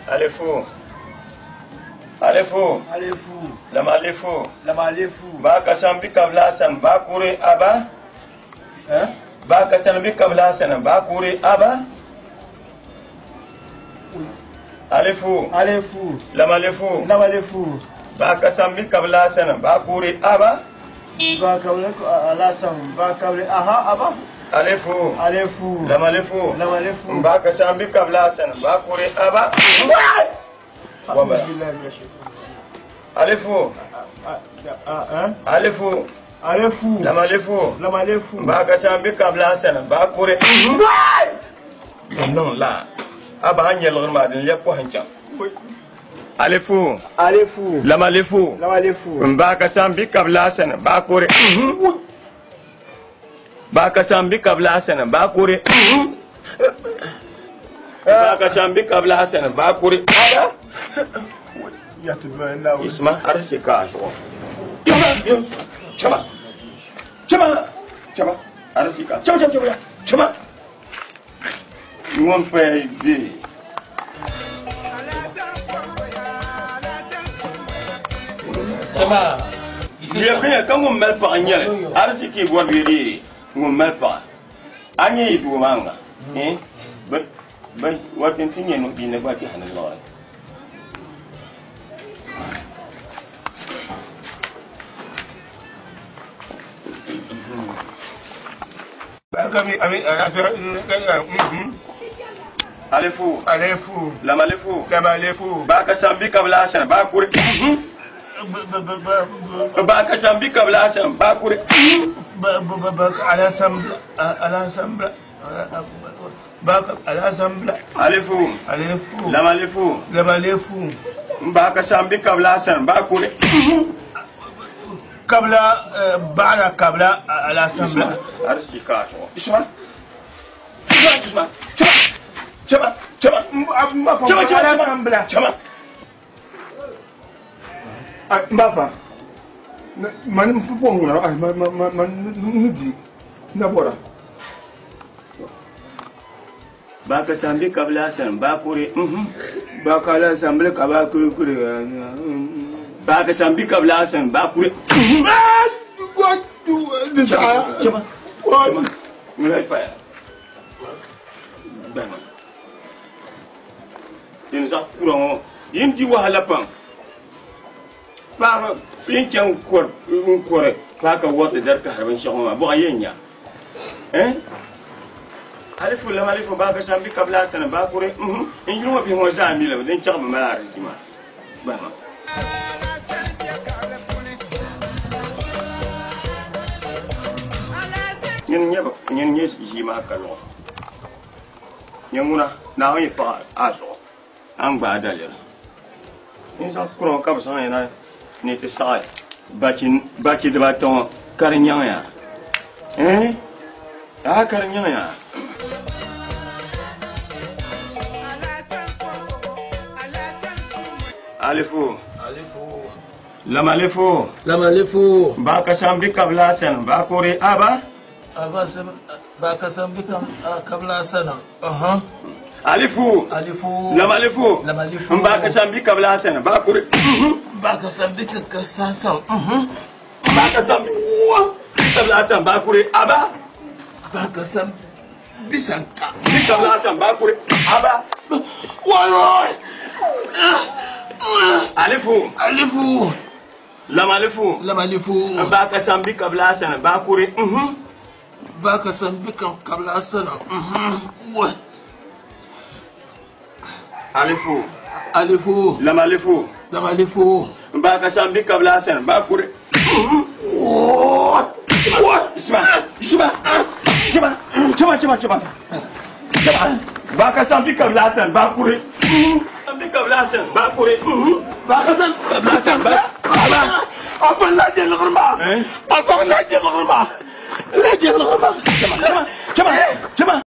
Allez fou. Allez fou. Allez fou. Lama allez fou. Lama allez fou. Ba kasan bi kabla san ba kure aba. Hein? Ba kasan bi kabla san ba kure aba. Allez fou. Allez fou. Lama allez fou. Lama allez fou. Ba kasan bi kabla san ba kure aba. Ba kawle alasam. Ba kawle aha aba. Allez fou. Allez fou. Lama allez fou. Lama allez fou. Ba kasan bi kabla san ba kure aba. Allez fou. Hein? Allez fou. Allez fou. Lama allez fou. Lama allez fou. Ba kasan bi kabla san ba kure. Non là. Aba hanyar ma din ya ko hankan. Allez fou. Allez fou. Lama allez fou. Lama allez fou. Ba kasan bi kabla san ba kure. Ba kasan bi kabla san ba kure. Ba kasan bi kabla san ba kure. Ya tu dois là. Isma har shi ka so. Chama. Chama. Chama. Har shi ka. Chama chama chama. Ngom pe bi. Chama. Dia kaya kamu mel pa nyale. Har shi ki bor bi ngom mel pa. Anyi du manga. Ba watin tinye no bi ne ba ki hanan lawan. Allez fou. Allez fou. Lama allez fou. Lama allez fou. Ba kasan bi kabla san ba kure. Ba kasan bi kabla san ba kure. Alasam. Alasam. Alasam. Allez fou. Allez fou. Lama allez fou. Lama allez fou. Ba kasan bi kabla san ba kure. Kabla ba'da kabla alasam. Arsi ka so. Isma. Isma. Chama. Chama. Chama. Chama. Mbafa. Man pupong na man nudi na bora. Ba kasan bi kabla san ba kure. Ba kala samble kaba kure. Ba kasan bi kabla san ba kure. What do this? Chama. Chama. Mulai pa. Bana. Yin za kuran yin di wahala pan. Ba yin kan kore ka ka wata dar ka harban shi ma ba yenya. Alifu la alifu ba ka sambi kabla sana ba kure. In yuma bi mo za mi la den chaba mala arzima. Bana. Yin nye ji ma ka lo. Yamuna na yi pa aso. An gba dalil. In za kuran ka ba san yana ne ta sai. Baki da baton karin ya. Karin ya. Alifu. Lama alifu. Lama alifu. Ba ka san bi kabla san ba kore aba. Ba ka san bi kabla sana. Alifu. Alifu. Lama alifu. Lama alifu. Ba ka san bi kabla san ba kore. Ba ka san bi kabla sana. Ba ka san bi kabla san ba kore aba. Ba ka san bi sanka. Bi kabla san ba kore aba. Wai. Alifu. Alifu. Lama alifu. Lama alifu. Ba ka san bi kabla san ba kore. Ba ka san bi kabla sana. Alifu. Alifu. Lama alifu. Lama alifu. Ba ka san bi kabla san ba kore. Isma. Chama. Ba ka san bi kabla san ba kore. Bi kabla san ba kore. Ba ka san kabla san ba. Apa lagi normal? Apa lagi normal? Lagi normal. Chama.